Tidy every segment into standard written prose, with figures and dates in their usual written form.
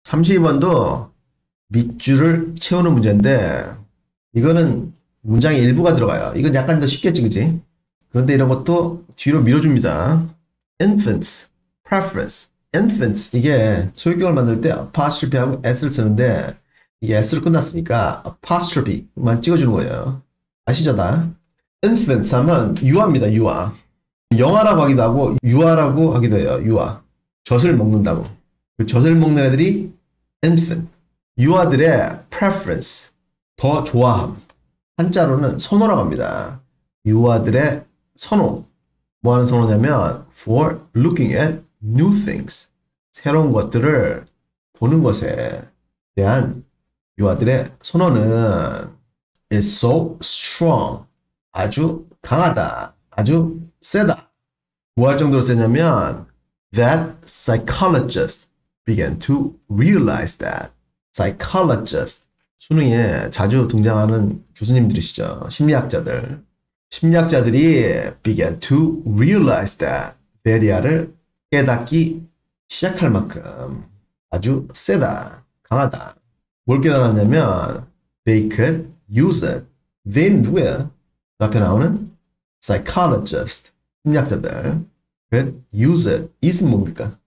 32번도 밑줄을 채우는 문제인데 이거는 문장의 일부가 들어가요. 이건 약간 더 쉽겠지, 그지? 그런데 이런 것도 뒤로 밀어줍니다. infants, preference, infants 이게 소유격을 만들 때 apostrophe하고 s를 쓰는데 이게 s로 끝났으니까 apostrophe만 찍어주는 거예요. 아시죠, 다? infants 하면 유아입니다, 유아. 영아라고 하기도 하고 유아라고 하기도 해요, 유아. 젖을 먹는다고. 그 젖을 먹는 애들이 infant. 유아들의 preference, 더 좋아함. 한자로는 선호라고 합니다. 유아들의 선호. 뭐 하는 선호냐면 for looking at new things. 새로운 것들을 보는 것에 대한 유아들의 선호는 is so strong. 아주 강하다. 아주 세다. 뭐 할 정도로 세냐면 that psychologists began to realize that. psychologist. 수능에 자주 등장하는 교수님들이시죠. 심리학자들. 심리학자들이 began to realize that. 베리아를 깨닫기 시작할 만큼 아주 세다, 강하다. 뭘 깨달았냐면 they could use it. they 누구야? 그 앞에 나오는 psychologist. 심리학자들. could use it. it은 뭡니까?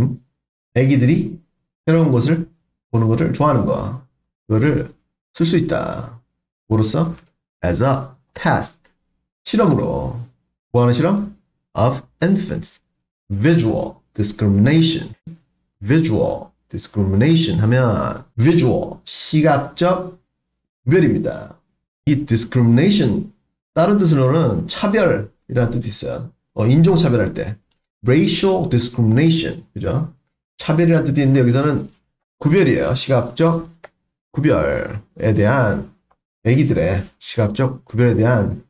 애기들이 새로운 것을 보는 것을 좋아하는 거. 그거를 쓸 수 있다. 뭐로써? as a test. 실험으로. 뭐 하는 실험? of infants. visual discrimination. visual discrimination 하면 visual, 시각적 구별입니다. 이 discrimination 다른 뜻으로는 차별이라는 뜻이 있어요. 인종차별할 때 racial discrimination, 그죠? 차별이라는 뜻이 있는데 여기서는 구별이에요. 시각적 구별에 대한 애기들의 시각적 구별에 대한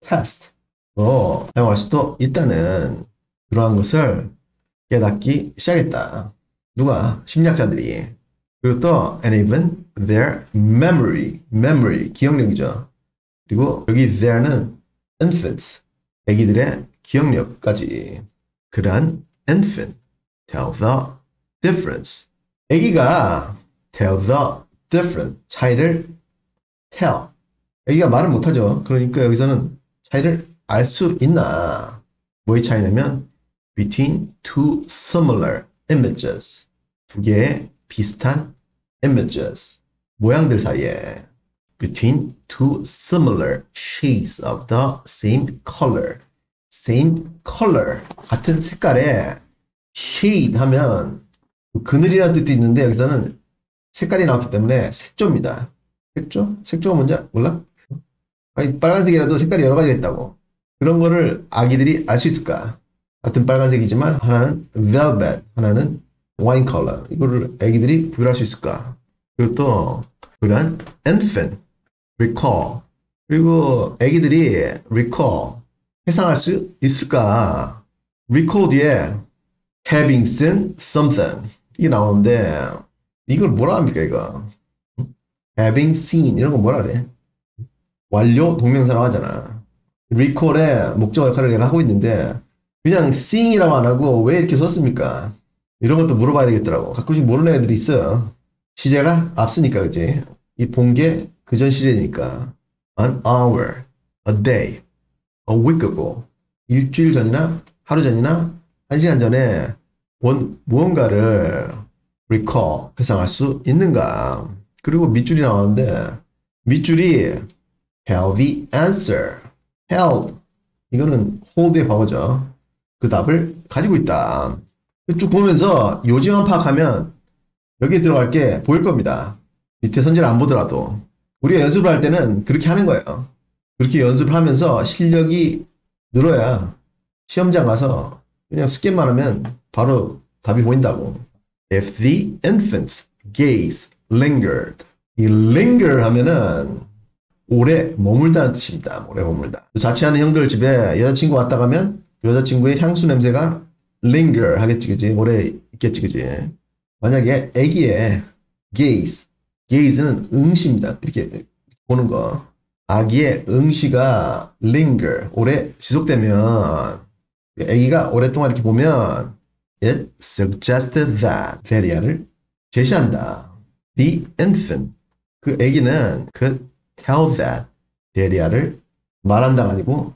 테스트로 사용할 수도 있다는 그러한 것을 깨닫기 시작했다. 누가? 심리학자들이. 그리고 또 and even their memory, 기억력이죠. 그리고 여기 there는 infants, 애기들의 기억력까지. 그러한 infant tell the difference. 애기가 tell the difference, 차이를 tell. 애기가 말을 못하죠. 그러니까 여기서는 차이를 알 수 있나. 뭐의 차이냐면 between two similar images. 두 개의 비슷한 images. 모양들 사이에 between two similar shades of the same color. same color. 같은 색깔의 shade 하면 그늘이라는 뜻도 있는데 여기서는 색깔이 나왔기 때문에 색조입니다. 색조? 색조가 뭔지 몰라? 아니, 빨간색이라도 색깔이 여러 가지가 있다고. 그런 거를 아기들이 알 수 있을까? 같은 빨간색이지만 하나는 velvet, 하나는 wine color. 이거를 아기들이 구별할 수 있을까? 그리고 또 그런 infant, recall. 그리고 아기들이 recall, 회상할 수 있을까? recall 뒤에 having seen something 이게 나오는데 이걸 뭐라 합니까 이거? having seen 이런 거 뭐라 그래? 완료 동명사라고 하잖아. recall의 목적 역할을 내가 하고 있는데 그냥 seeing이라고 안 하고 왜 이렇게 썼습니까? 이런 것도 물어봐야 되겠더라고. 가끔씩 모르는 애들이 있어요. 시제가 앞서니까 그지? 이 본 게 그전 시제니까 an hour, a day, a week ago 일주일 전이나 하루 전이나 한 시간 전에 본 무언가를 recall, 회상할 수 있는가? 그리고 밑줄이 나오는데 밑줄이 held the answer. held. 이거는 hold의 과거죠. 그 답을 가지고 있다. 쭉 보면서 요지만 파악하면 여기에 들어갈 게 보일 겁니다. 밑에 선지를 안 보더라도. 우리가 연습을 할 때는 그렇게 하는 거예요. 그렇게 연습을 하면서 실력이 늘어야 시험장 가서 그냥 스캔만 하면 바로 답이 보인다고. If the infant's gaze lingered. 이 linger 하면은 오래 머물다는 뜻입니다. 오래 머물다. 자취하는 형들 집에 여자친구 왔다 가면 여자친구의 향수 냄새가 linger 하겠지, 그지? 오래 있겠지, 그지? 만약에 아기의 gaze는 응시입니다. 이렇게 보는 거. 아기의 응시가 linger, 오래 지속되면 아기가 오랫동안 이렇게 보면 it suggested that, 대리아를 제시한다. The infant. 그 아기는 could tell that 데리아를 말한다가 아니고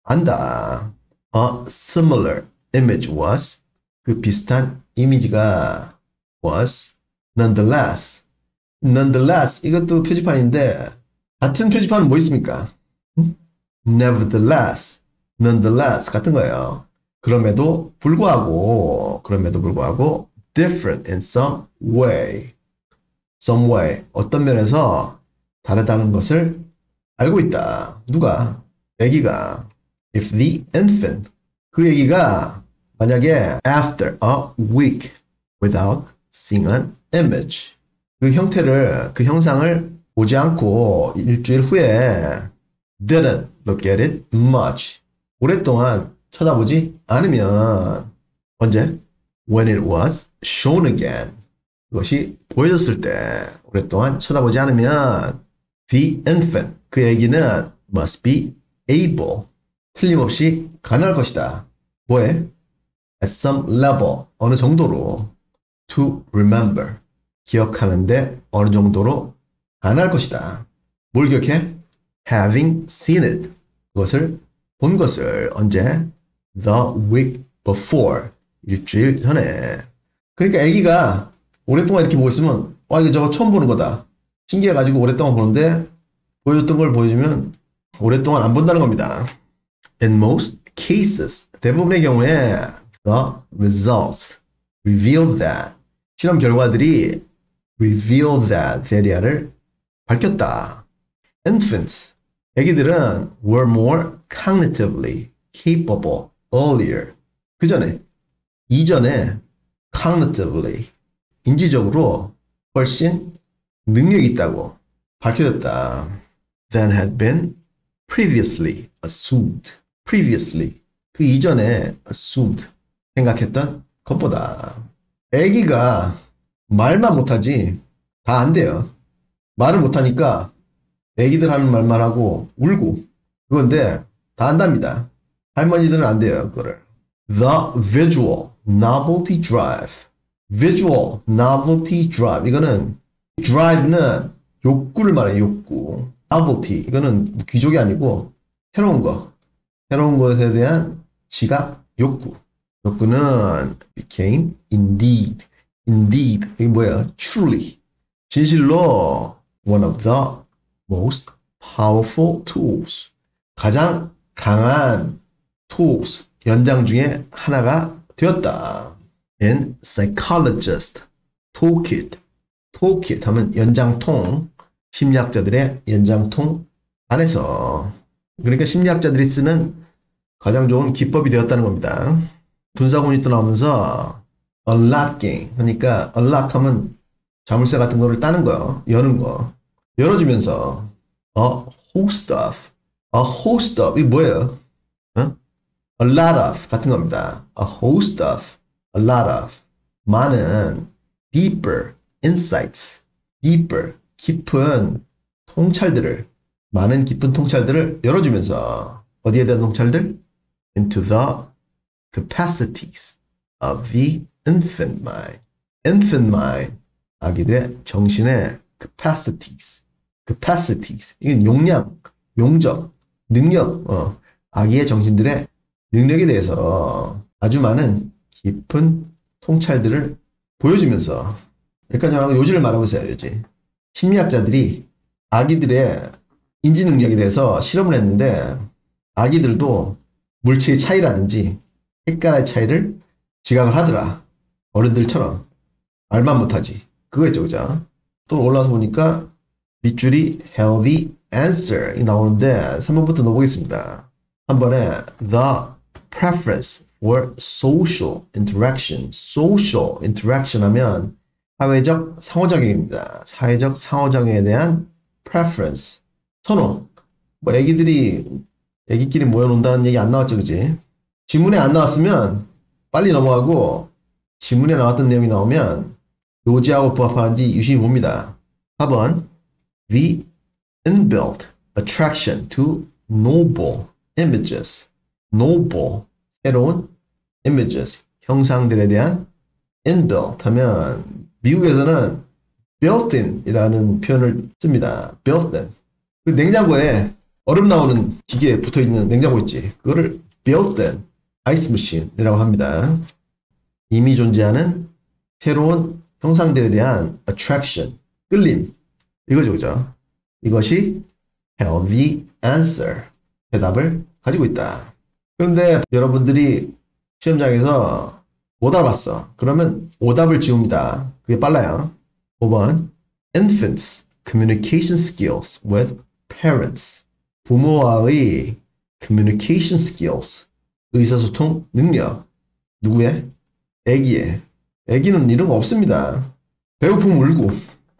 안다. A similar image was. 그 비슷한 이미지가 was. Nonetheless. Nonetheless. 이것도 표지판인데 같은 표지판은 뭐 있습니까? Nevertheless. Nonetheless. 같은 거예요. 그럼에도 불구하고 different in some way. Some way. 어떤 면에서 다르다는 것을 알고 있다. 누가? 아기가. If the infant. 그 아기가 만약에 after a week without seeing an image. 그 형태를, 그 형상을 보지 않고 일주일 후에 didn't look at it much. 오랫동안 쳐다보지 않으면 언제? When it was shown again. 그것이 보여졌을 때 오랫동안 쳐다보지 않으면 the infant. 그 아기는 must be able. 틀림없이 가능할 것이다. 뭐에? At some level. 어느 정도로 to remember. 기억하는데 어느 정도로 가능할 것이다. 뭘 기억해? Having seen it. 그것을 본 것을 언제? The week before. 일주일 전에. 그러니까 아기가 오랫동안 이렇게 보고 있으면 이거 저거 처음 보는 거다. 신기해가지고 오랫동안 보는데 보여줬던 걸 보여주면 오랫동안 안 본다는 겁니다. In most cases, 대부분의 경우에 the results reveal that. 실험 결과들이 reveal that 데리아를 밝혔다. Infants, 아기들은 were more cognitively capable earlier. 그 전에, 이전에 cognitively, 인지적으로 훨씬 능력이 있다고 밝혀졌다. Than had been previously assumed. Previously, 그 이전에 assumed, 생각했던 것보다. 아기가 말만 못하지 다 안 돼요. 말을 못하니까 아기들 하는 말만 하고 울고 그건데 다 안답니다. 할머니들은 안 돼요. 그거를. The visual novelty drive. Visual novelty drive. 이거는 drive는 욕구를 말해요. 욕구. novelty. 이거는 귀족이 아니고 새로운 거. 새로운 것에 대한 지각, 욕구. 욕구는 became indeed. Indeed. 이게 뭐야? Truly. 진실로 one of the most powerful tools. 가장 강한 tools. 연장 중에 하나가 되었다. In psychologist toolkit. toolkit 하면 연장통. 심리학자들의 연장통 안에서. 그러니까 심리학자들이 쓰는 가장 좋은 기법이 되었다는 겁니다. 분사구문이 또 나오면서 unlocking. 그러니까 unlock 하면 자물쇠 같은 거를 따는 거요. 여는 거. 열어주면서 a host of. a host of. 이게 뭐예요? a lot of 같은 겁니다. a host of. a lot of. 많은 deeper insights. deeper. 깊은 통찰들을 많은 깊은 통찰들을 열어주면서 어디에 대한 통찰들? Into the capacities of the infant mind. infant mind. 아기들의 정신의 capacities. capacities. 이건 용량, 용적, 능력. 아기의 정신들의 능력에 대해서 아주 많은 깊은 통찰들을 보여주면서 여기까지 요지를 말하고 있어요. 요지. 심리학자들이 아기들의 인지 능력에 대해서 실험을 했는데 아기들도 물체의 차이라든지 색깔의 차이를 지각을 하더라. 어른들처럼. 말만 못하지. 그거였죠. 그죠? 또 올라와서 보니까 밑줄이 healthy answer 이 나오는데 3번부터 넣어보겠습니다. 한 번에 the preference for social interaction. social interaction 하면 사회적 상호작용입니다. 사회적 상호작용에 대한 preference. 선호. 뭐 애기끼리 모여논다는 얘기 안 나왔죠. 그지? 지문에 안 나왔으면 빨리 넘어가고 지문에 나왔던 내용이 나오면 요지하고 부합하는지 유심히 봅니다. 4번 The inbuilt attraction to noble images. noble, 새로운 images, 형상들에 대한 inbuilt 하면 미국에서는 built-in이라는 표현을 씁니다. built-in. 그 냉장고에 얼음 나오는 기계에 붙어있는 냉장고 있지. 그거를 built-in ice machine이라고 합니다. 이미 존재하는 새로운 형상들에 대한 attraction, 끌림. 이거죠, 그죠? 이것이 have the answer, 대답을 가지고 있다. 그런데 여러분들이 시험장에서 못 알아봤어. 그러면 오답을 지웁니다. 그게 빨라요. 5번 infants communication skills with parents. 부모와의 communication skills, 의사소통 능력. 누구의? 애기의. 애기는 이런 거 없습니다. 배고프면 울고.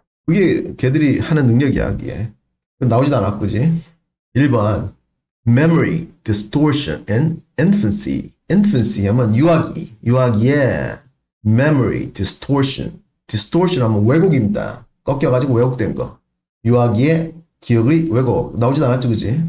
그게 걔들이 하는 능력이야, 그게. 나오지도 않았고, 그지? 1번 memory distortion in infancy. infancy 하면 유아기. 유아기에 memory distortion. distortion 하면 왜곡입니다. 꺾여가지고 왜곡된 거. 유아기의 기억의 왜곡. 나오지도 않았죠, 그지?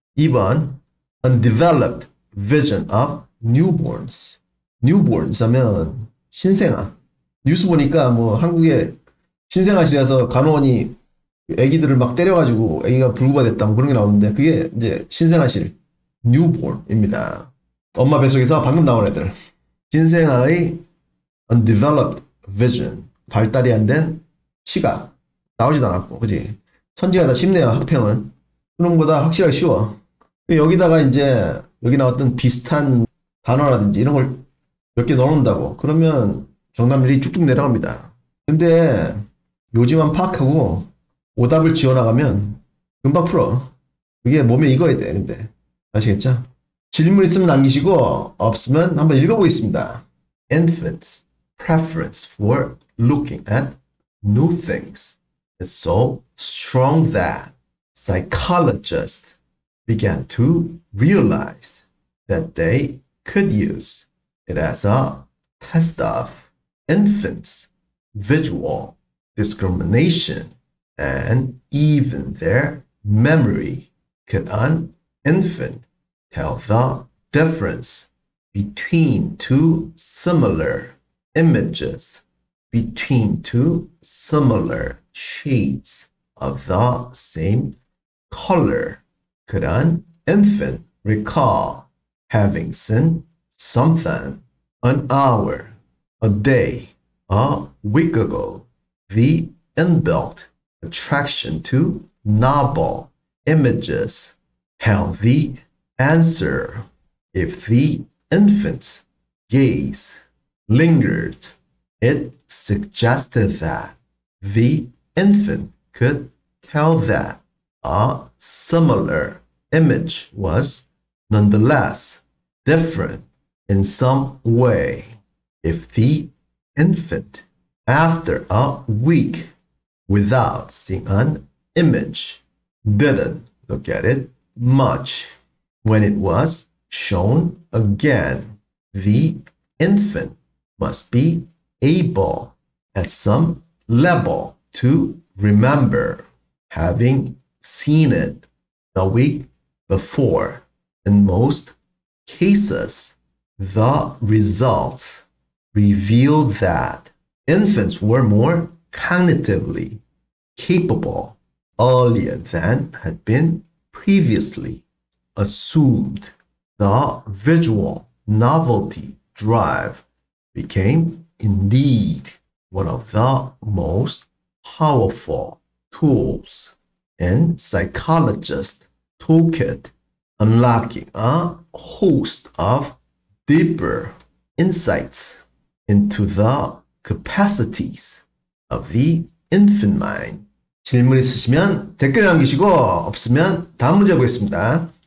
2번 undeveloped vision of newborns. newborns 하면 신생아. 뉴스 보니까 뭐 한국에 신생아실에서 간호원이 애기들을 막 때려가지고 애기가 불구가 됐다 뭐 그런 게 나오는데 그게 이제 신생아실 newborn입니다. 엄마 뱃속에서 방금 나온 애들. 신생아의 undeveloped vision, 발달이 안 된 시각. 나오지도 않았고, 그지? 천지가 다 쉽네요, 학평은. 수능보다 확실하게 쉬워. 여기다가 이제 여기 나왔던 비슷한 단어라든지 이런 걸 몇 개 넣어놓는다고. 그러면 정답률이 쭉쭉 내려갑니다. 근데 요지만 파악하고 오답을 지어나가면 금방 풀어. 그게 몸에 익어야 돼. 근데 아시겠죠? 질문 있으면 남기시고 없으면 한번 읽어보겠습니다. Infants' preference for looking at new things is so strong that psychologists began to realize that they could use it as a test of infants' visual discrimination and even their memory. Could an infant tell the difference between two similar images, between two similar shades of the same color? Could an infant recall having seen something an hour, a day, a week ago? The inbuilt attraction to novel images held the answer. If the infant's gaze lingered, it suggested that the infant could tell that a similar image was nonetheless different in some way. If the infant, after a week without seeing an image, didn't look at it much, when it was shown again, the infant must be able at some level to remember having seen it the week before. In most cases, the results reveal that infants were more cognitively capable earlier than had been previously assumed. The visual novelty drive became indeed one of the most powerful tools in psychologists' toolkit, unlocking a host of deeper insights into the capacities of the infant mind. 질문 있으시면 댓글 남기시고 없으면 다음 문제 보겠습니다.